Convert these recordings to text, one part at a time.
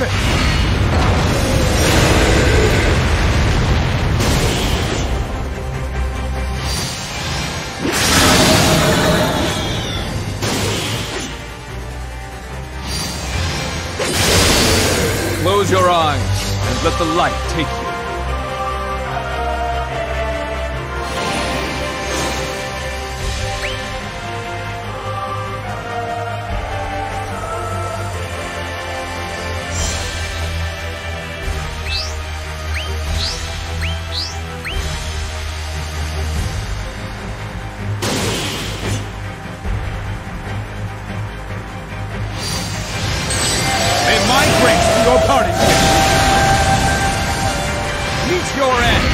it! Close your eyes and let the light take you. Your party meet your end.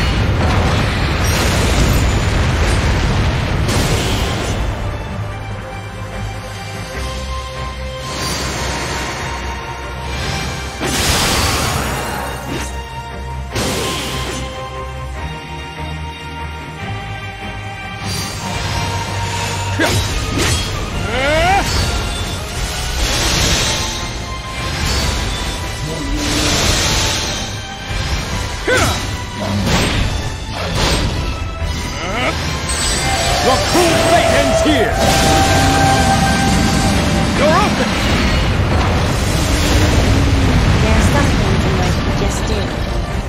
Your cruel fate ends here! You're open! There's something to what you just did.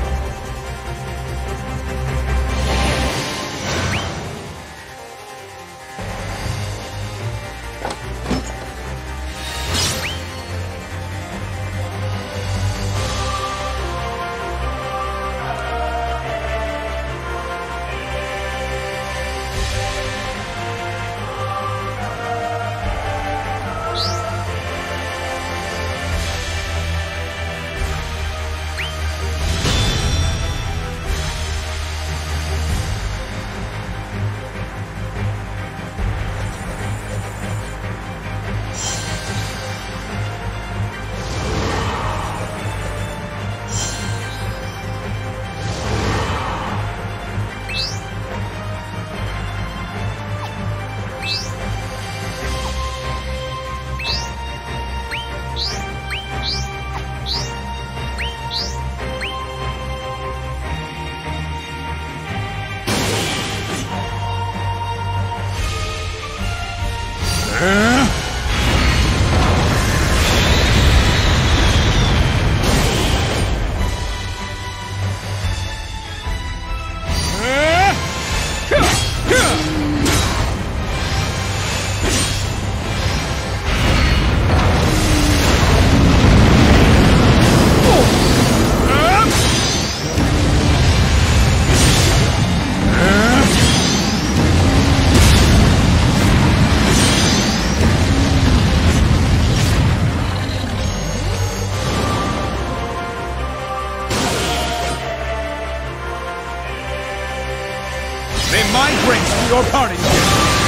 May my grace be your parting gift!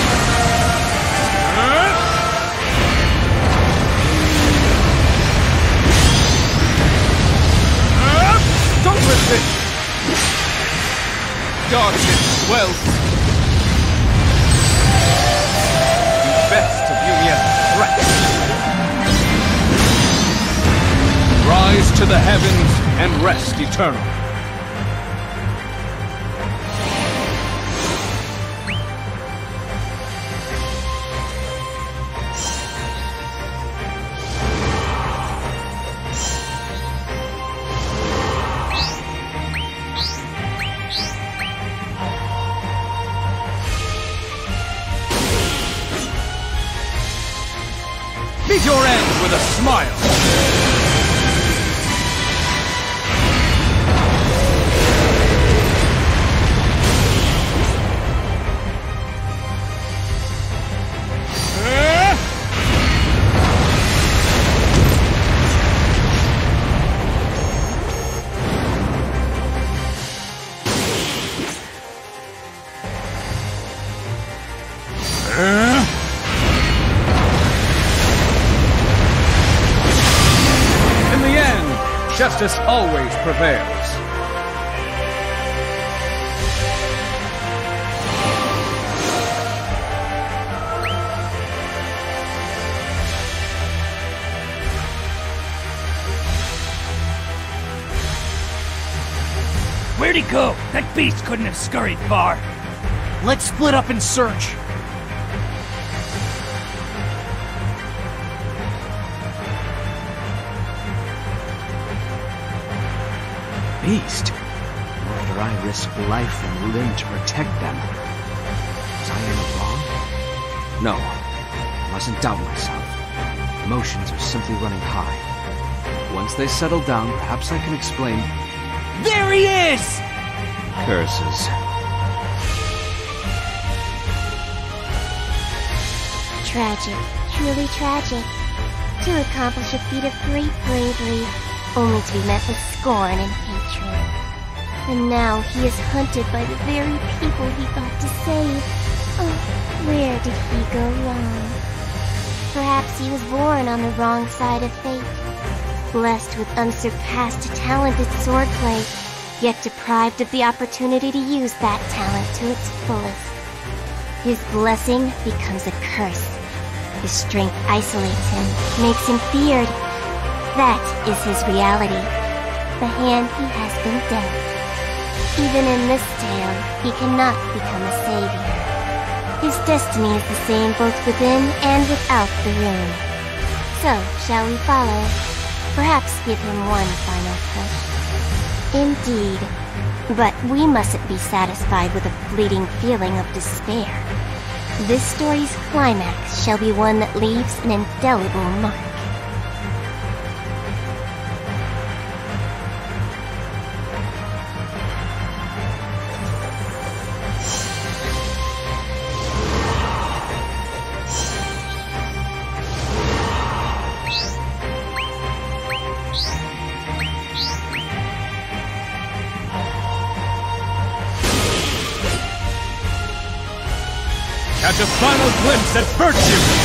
Don't resist! Darkness dwells. The best of union threats. Rise to the heavens and rest eternal. Meet your end with a smile! Justice always prevails. Where'd he go? That beast couldn't have scurried far. Let's split up and search. Beast? After I risked life and limb to protect them. Was I in the wrong? No. I mustn't doubt myself. Emotions are simply running high. Once they settle down, perhaps I can explain... There he is! Curses. Tragic, truly tragic. To accomplish a feat of great bravery, only to be met with scorn and hatred. And now he is hunted by the very people he thought to save. Oh, where did he go wrong? Perhaps he was born on the wrong side of fate. Blessed with unsurpassed talented swordplay, yet deprived of the opportunity to use that talent to its fullest. His blessing becomes a curse. His strength isolates him, makes him feared. That is his reality, the hand he has been dealt. Even in this tale, he cannot become a savior. His destiny is the same both within and without the room. So, shall we follow? Perhaps give him one final push. Indeed. But we mustn't be satisfied with a fleeting feeling of despair. This story's climax shall be one that leaves an indelible mark. Catch a final glimpse at virtue!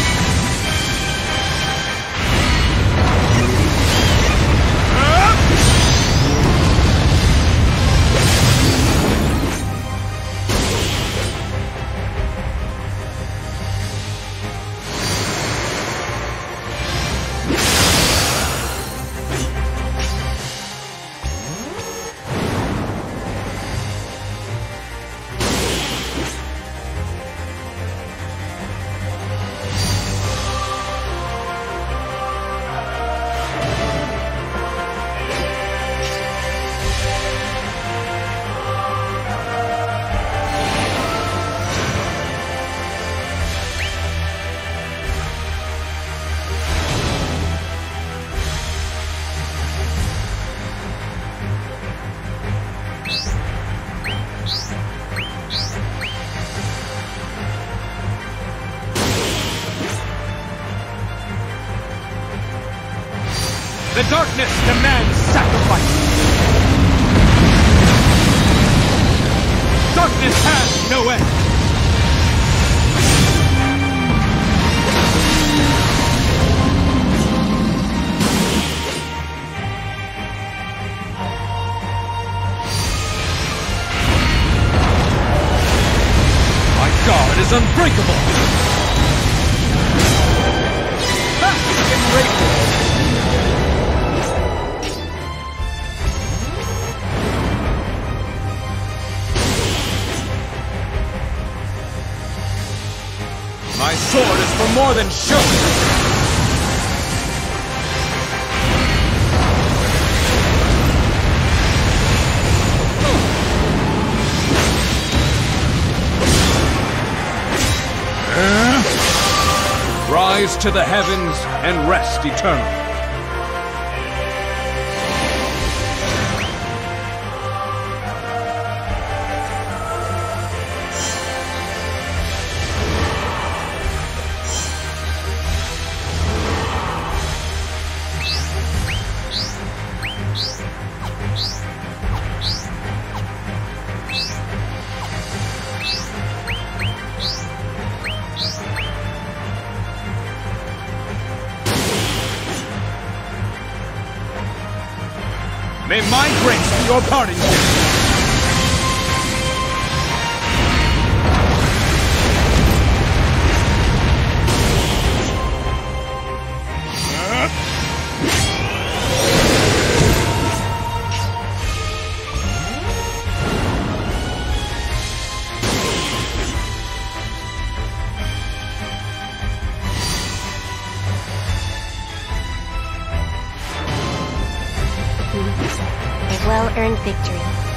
The darkness demands sacrifice! Darkness has no end! My guard is unbreakable! Fast and radiant! My sword is for more than show! Rise to the heavens and rest eternal. May my grace be your parting gift! well-earned victory.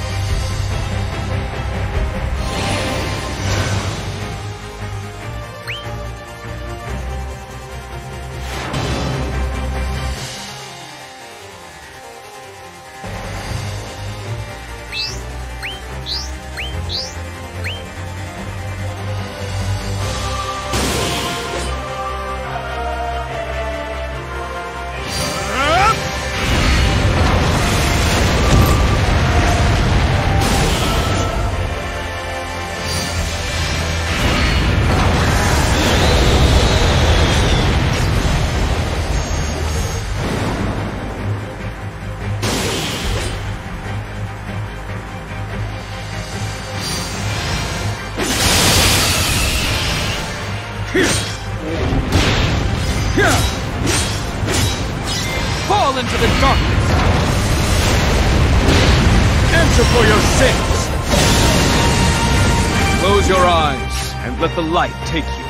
Fall into the darkness! Answer for your sins! Close your eyes and let the light take you.